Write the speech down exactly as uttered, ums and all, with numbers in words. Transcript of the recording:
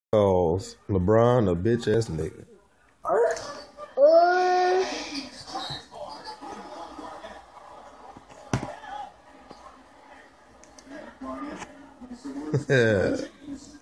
Calls LeBron a bitch ass nigga. Uh, Yeah.